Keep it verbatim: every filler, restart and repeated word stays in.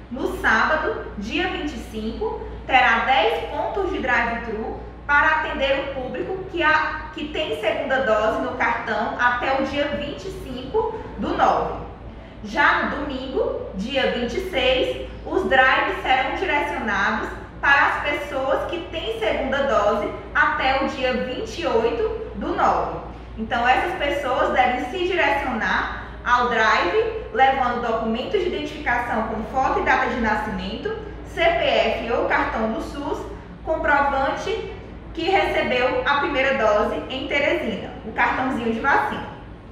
No sábado, dia vinte e cinco, terá dez pontos de drive-thru para atender o público que, a, que tem segunda dose no cartão até o dia vinte e cinco do nove. Já no domingo, dia vinte e seis, os drives serão direcionados para as pessoas que têm segunda dose até o dia vinte e oito do nove. Então, essas pessoas devem se direcionar ao drive, levando documentos de identificação com foto e data de nascimento, C P F ou cartão do SUS, comprovante que recebeu a primeira dose em Teresina, o cartãozinho de vacina.